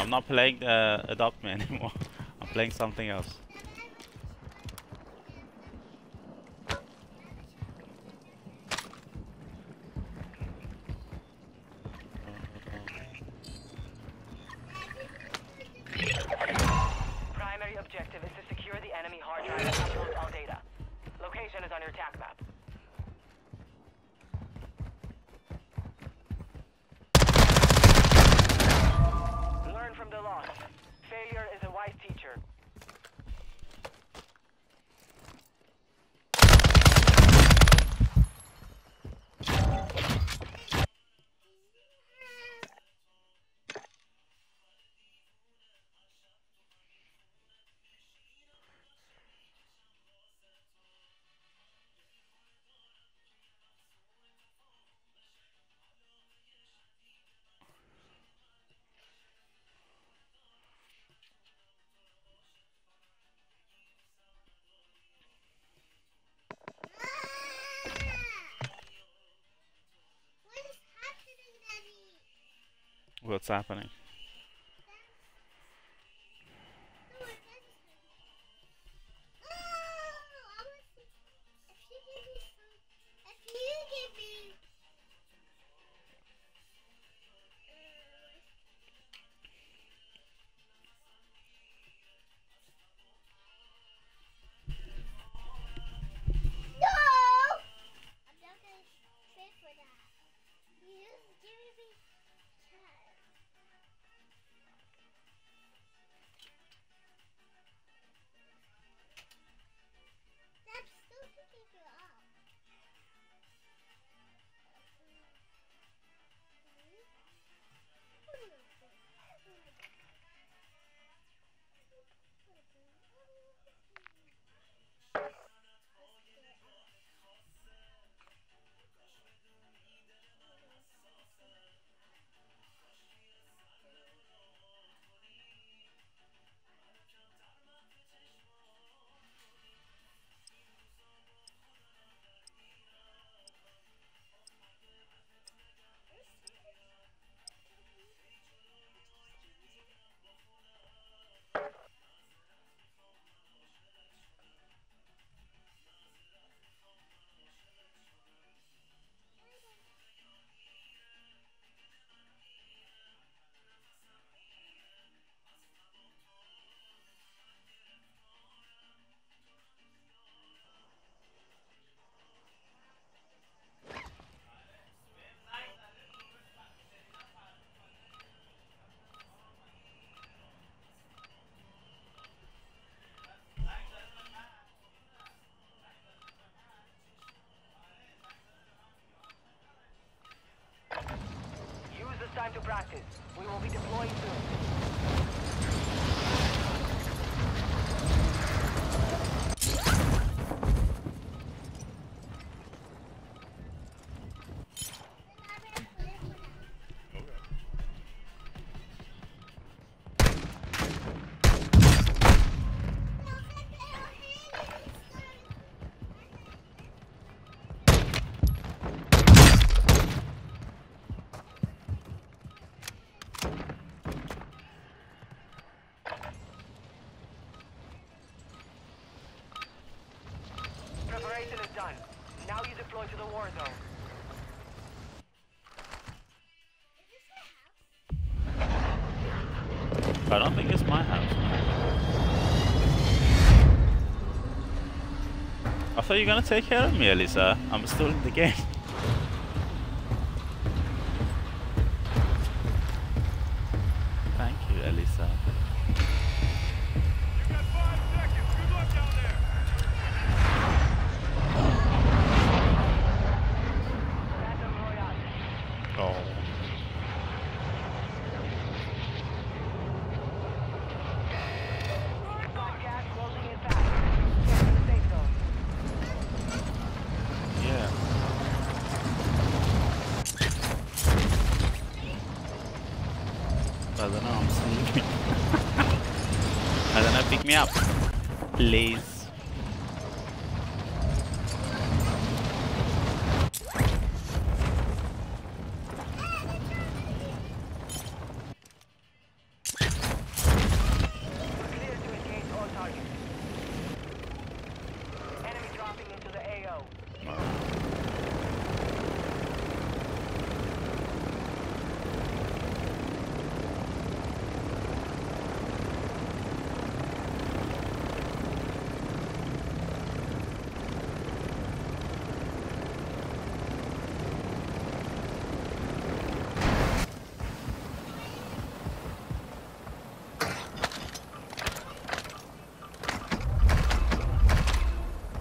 I'm not playing Adopt Me anymore. I'm playing something else. Primary objective is to secure the enemy hard drive and upload all data. Location is on your attack map. Learn from the loss. Failure is a wise teacher. What's happening? Use this time to practice. We will be deploying soon. Preparation is done. Now you deploy to the war zone. I don't think it's my house. I thought you were gonna take care of me, Elisa. I'm still in the game. Thank you, Elisa. You got 5 seconds. Good luck down there. Battle Royale. Oh. Got gas closing in fast. Get to the safe zone. Yeah. I don't know, I'm sleeping. I don't know, pick me up. Please.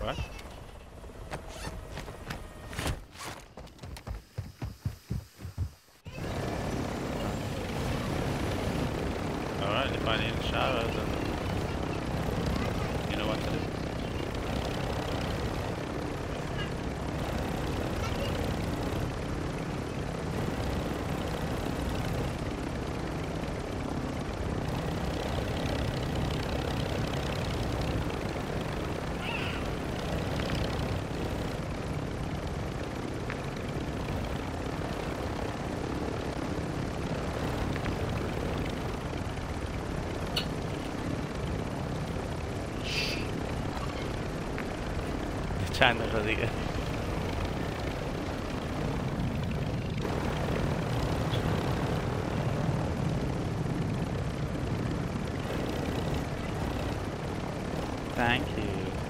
What? Alright, if I need a shower, then you know what to do. Channel Rodríguez. Thank you.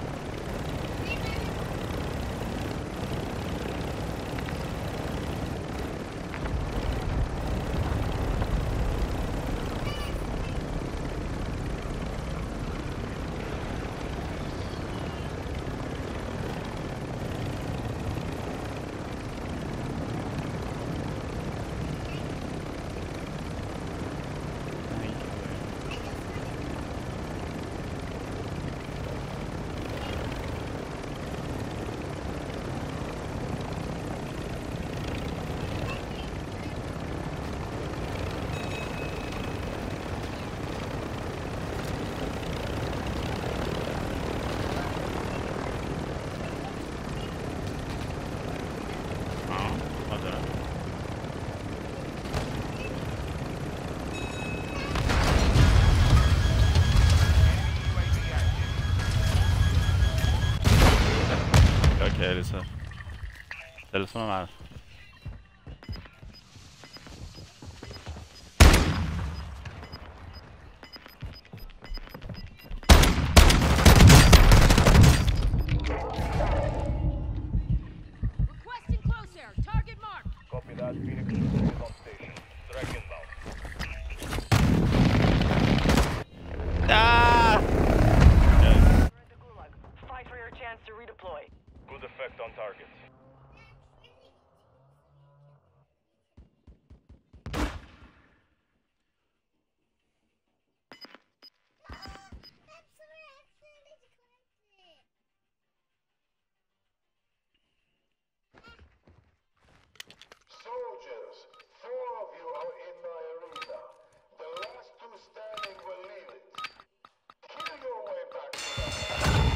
Okej, lite. Telefonen här. Requesting close air. Target marked. Copy that. Phoenix is on station. Strike inbound. Ah! You're in the Gulag. Fight for your chance to redeploy. Good effect on targets. Soldiers, 4 of you are in my arena. The last 2 standing will leave it. Kill your way back to life.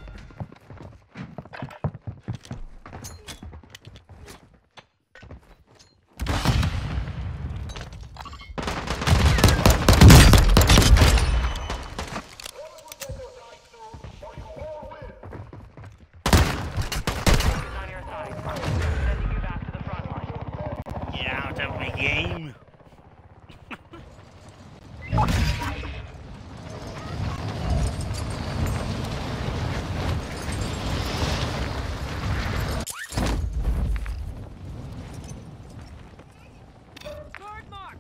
Is on your side. Sending you back to the front line. Get out of the game! Guard marked.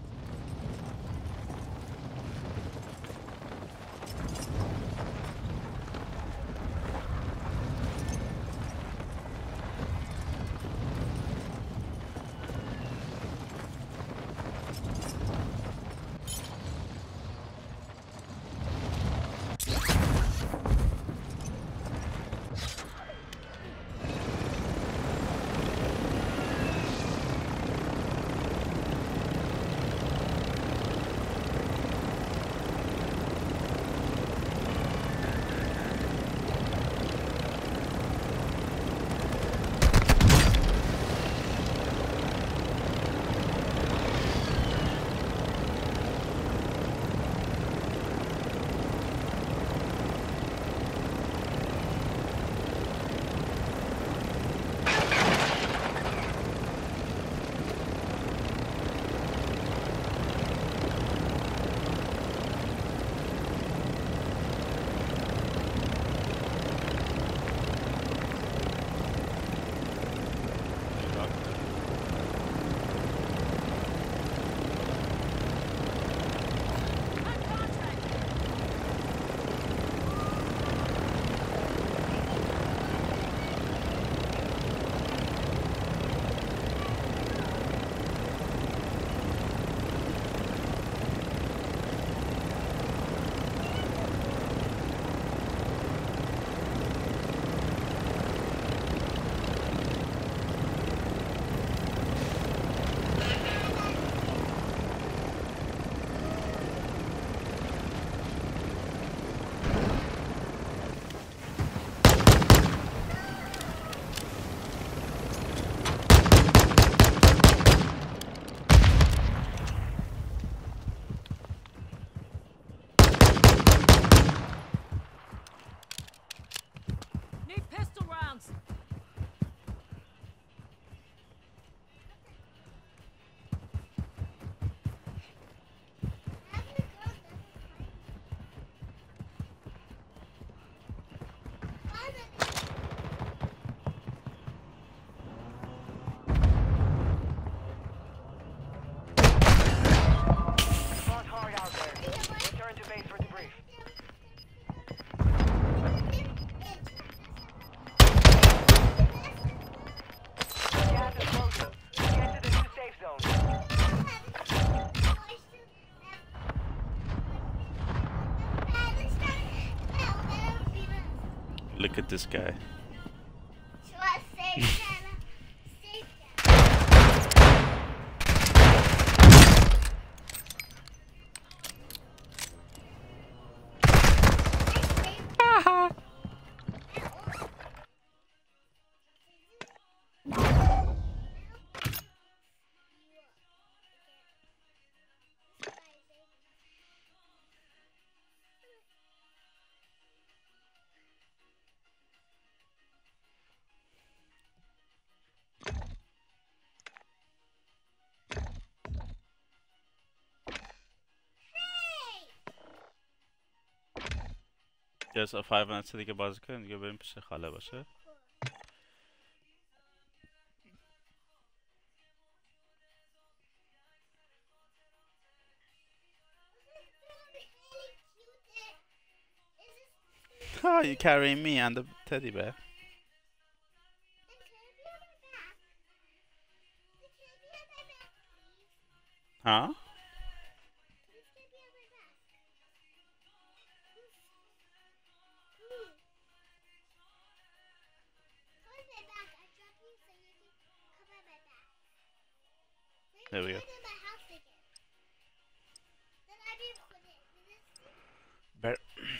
at this guy. Just a 5 minutes دیگه بازی کنیم دیگه بریم پیش خاله باشه. Oh, you carrying me and the teddy bear? Huh? There we go. Bear.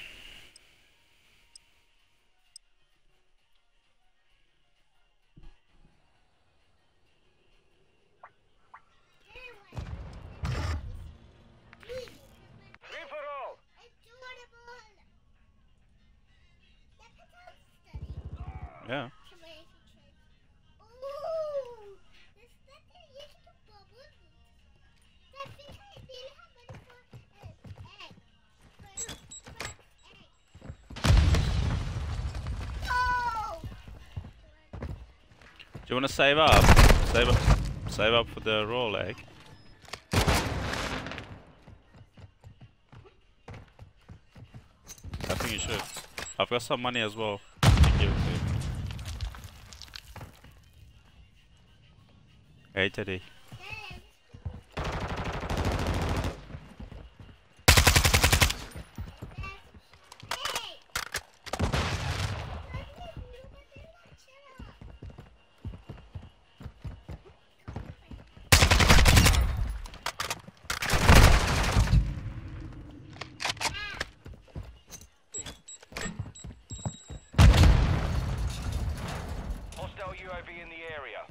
Free for all. Yeah. Do you want to save up? Save up for the roll egg. I think you should. I've got some money as well. Give it to you. Hey Teddy. Hostile UAV in the area.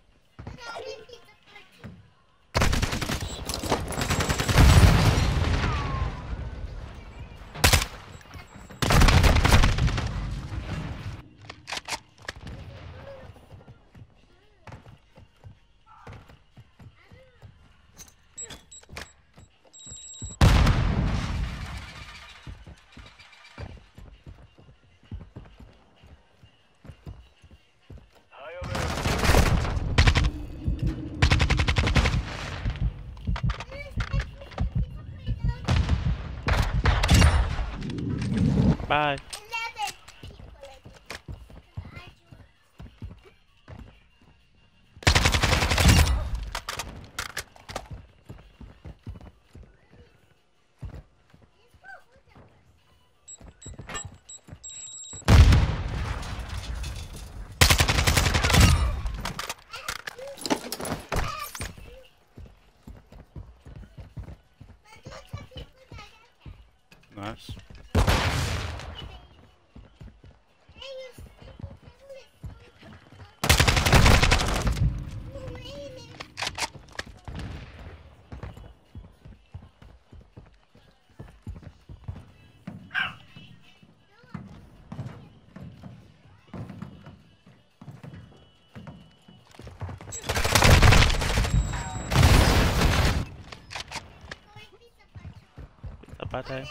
High alert. Bye. Nice. Zapate.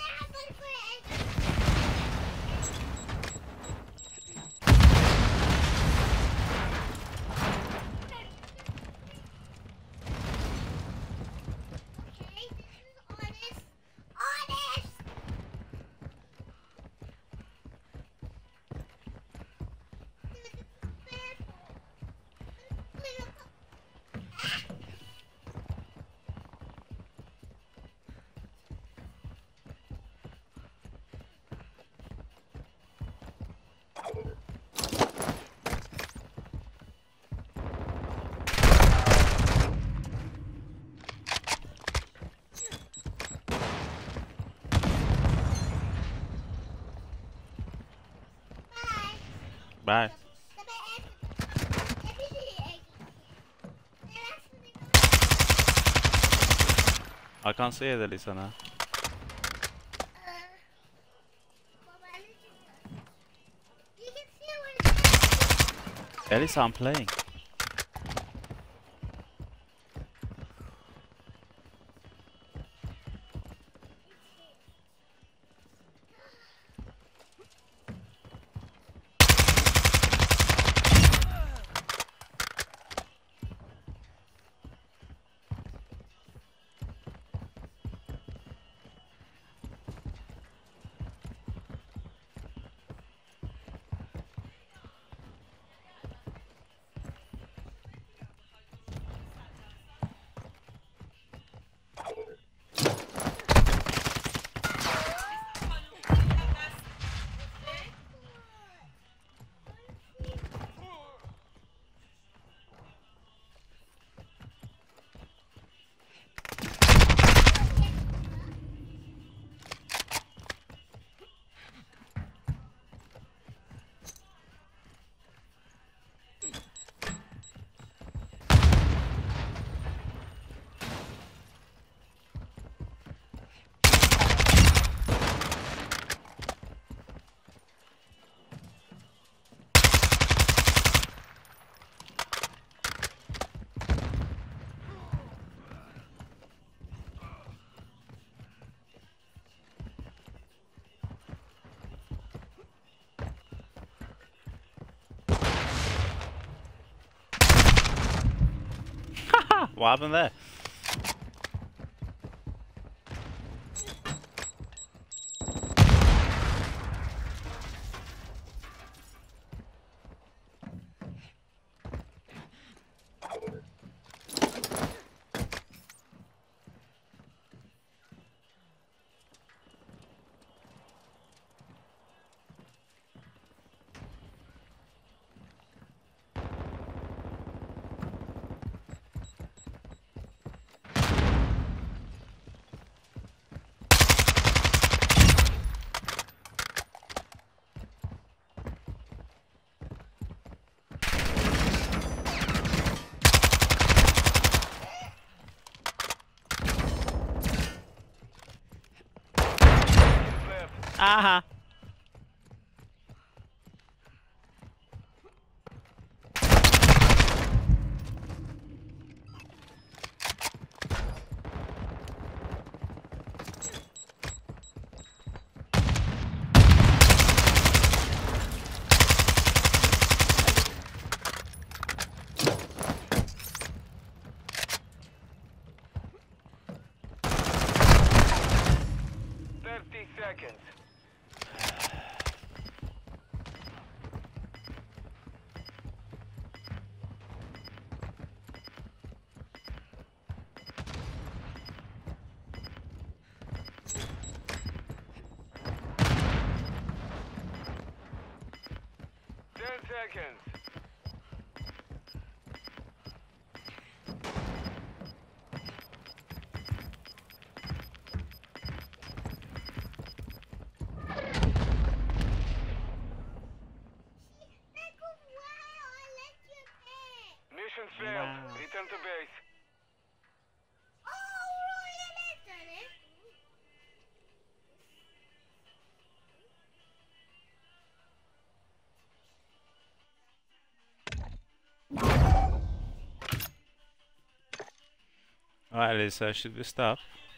Bye. I can't see it, Elisa, now. Elisa, I'm playing. What happened there? Aha. Seconds. Seconds. Mission failed. Wow. Return to base. Alright, Lisa, should we stop?